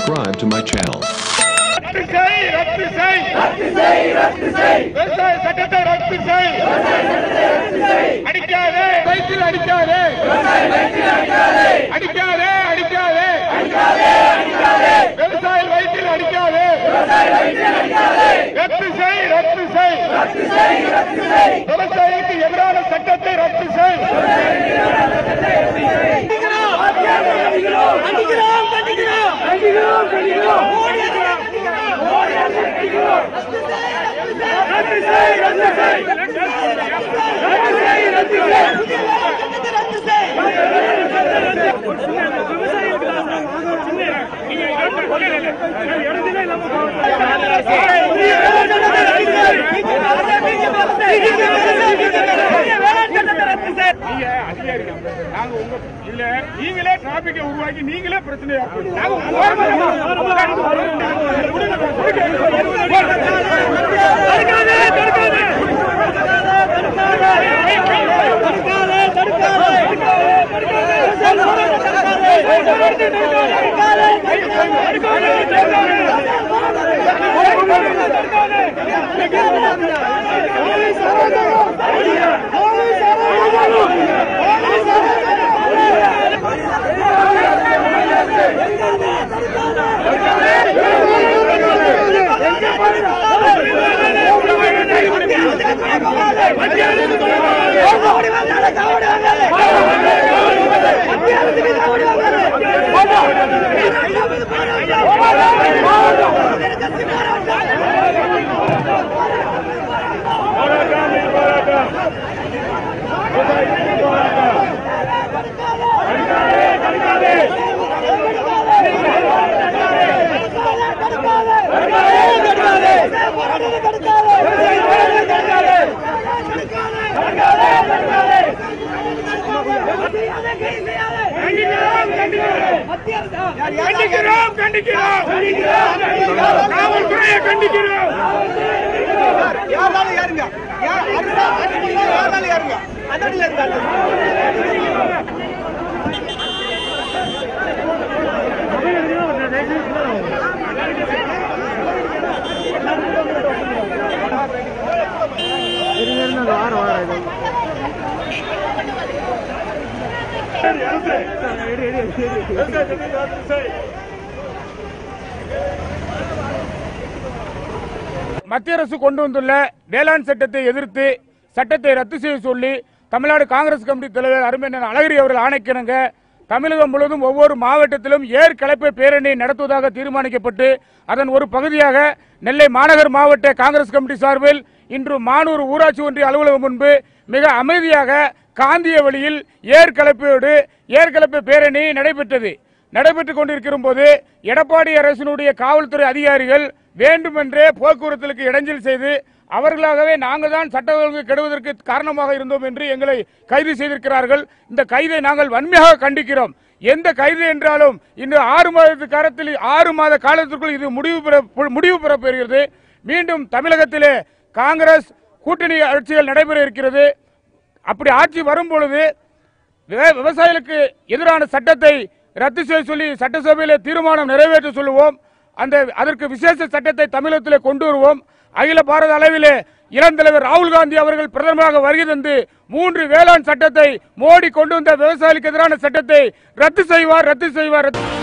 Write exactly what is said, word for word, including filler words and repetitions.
subscribe to my channel. ரத்து செய் ரத்து செய் ரத்து செய் ரத்து செய் விவசாய சட்டத்தை ரத்து செய் விவசாய சட்டத்தை ரத்து செய் அடிக்காதே வயிற்றில் அடிக்காதே விவசாய வயிற்றில் அடிக்காதே அடிக்காதே அடிக்காதே அடிக்காதே அடிக்காதே விவசாய வயிற்றில் அடிக்காதே விவசாய வயிற்றில் அடிக்காதே ரத்து செய் ரத்து செய் ரத்து செய் ரத்து செய் விவசாயிக்கு எதிரான சட்டத்தை ரத்து செய் கண்டிக்கிறோம் கண்டிக்கிறோம் கண்டிக்கிறோம் கண்டிக்கிறோம் கண்டிக்கிறோம் ரத்து செய் ரத்து செய் ரத்து செய் ரத்து செய் நீங்களே டிராபிக்கை உருவாக்கி நீங்களே பிரச்சனை கண்டிக்கிறோம் கண்டிக்கிறோம் காவல்துறையை கண்டிக்கிறோம் யாராலும் யாருங்க யாராலும் யாருங்க அதடியில் இருந்தாங்க வாரம் வாரம் மத்திய அரசு கொண்டு வந்துள்ள வேளாண் சட்டத்தை எதிர்த்து சட்டத்தை ரத்து செய்ய சொல்லி தமிழ்நாடு காங்கிரஸ் கமிட்டி தலைவர் அருமையண்ணன் அழகிரி அவர்கள் ஆணைக்கிணங்க தமிழகம் முழுவதும் ஒவ்வொரு மாவட்டத்திலும் ஏர் கலப்பை பேரணி நடத்துவதாக தீர்மானிக்கப்பட்டு அதன் ஒரு பகுதியாக நெல்லை மாநகர் மாவட்ட காங்கிரஸ் கமிட்டி சார்பில் இன்று மானூர் ஊராட்சி ஒன்றிய அலுவலகம் முன்பு மிக அமைதியாக காந்திய வழியில் ஏற்கலப்பையோடு ஏற்கலப்பை பேரணி நடைபெற்றது. நடைபெற்றுக் கொண்டிருக்கிற போது எடப்பாடி அரசினுடைய காவல்துறை அதிகாரிகள் வேண்டுமென்றே போக்குவரத்துக்கு இடைஞ்சல் செய்து அவர்களாகவே நாங்கள் தான் சட்ட ஒழுங்கு கெடுவதற்கு காரணமாக இருந்தோம் என்று எங்களை கைது செய்திருக்கிறார்கள். இந்த கைதை நாங்கள் வன்மையாக கண்டிக்கிறோம். எந்த கைது என்றாலும் இன்று ஆறு மாத காலத்தில் ஆறு மாத காலத்திற்குள் இது முடிவு பெற முடிவு பெறப்பெறுகிறது. மீண்டும் தமிழகத்திலே காங்கிரஸ் கூட்டணி ஆட்சிகள் நடைபெற இருக்கிறது. அப்படி ஆட்சி வரும் பொழுது விவசாயிகளுக்கு எதிரான சட்டத்தை ரத்து செய்ய சொல்லி சட்டசபையில் தீர்மானம் நிறைவேற்ற சொல்லுவோம். அந்த அதற்கு விசேஷ சட்டத்தை தமிழகத்தில் கொண்டு வருவோம். அகில பாரத அளவிலே இளந்தலைவர் ராகுல் காந்தி அவர்கள் பிரதமராக வருகை தந்து மூன்று வேளாண் சட்டத்தை மோடி கொண்டு வந்த விவசாயிகளுக்கு எதிரான சட்டத்தை ரத்து செய்வார் ரத்து செய்வார்